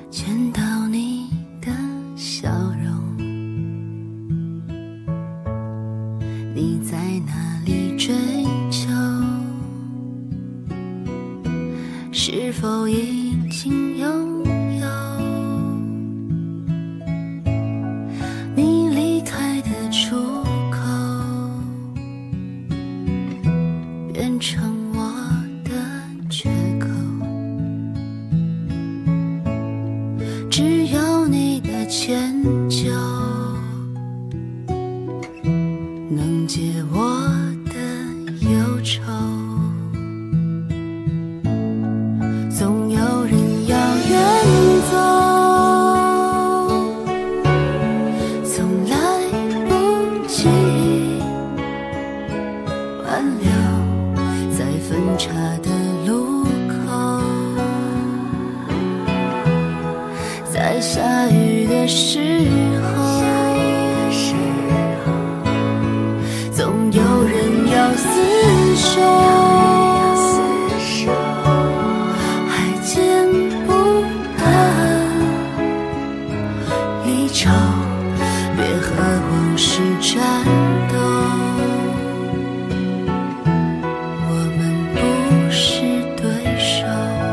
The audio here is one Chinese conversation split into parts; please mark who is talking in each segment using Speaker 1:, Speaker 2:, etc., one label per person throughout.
Speaker 1: 见到你的笑容，你在哪里追求？是否已经拥有你离开的出口，变成我的缺口？只有你的迁就能解我的忧愁。总有人要远走，总来不及挽留，在分岔的路口，在下雨的时候，总有人要厮守。别和往事战斗，我们不是对手。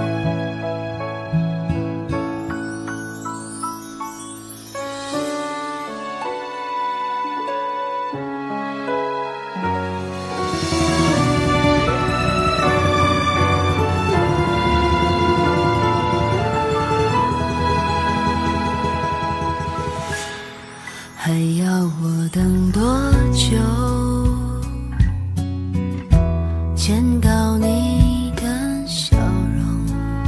Speaker 1: 还要我等多久，见到你的笑容？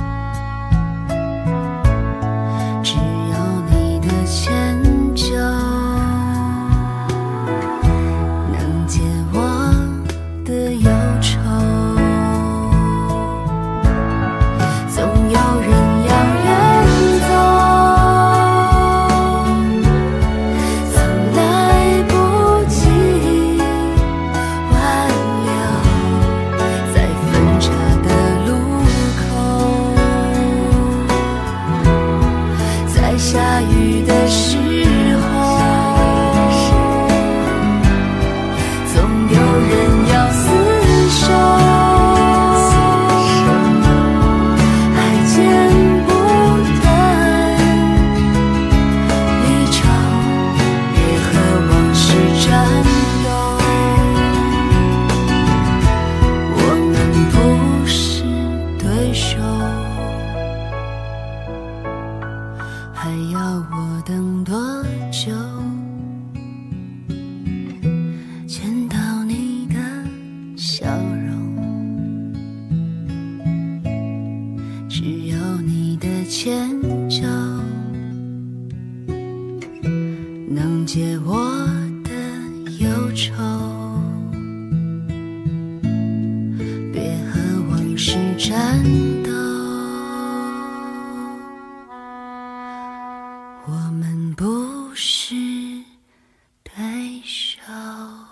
Speaker 1: 只有你的迁就能解我的忧愁。总有人要远走，下雨的时候，总有人要厮守，还剪不断离愁，别和往事战斗，我们不是对手。还要我等多久，见到你的笑容？只有你的迁就能解我的忧愁，别和往事战斗，我们不是对手。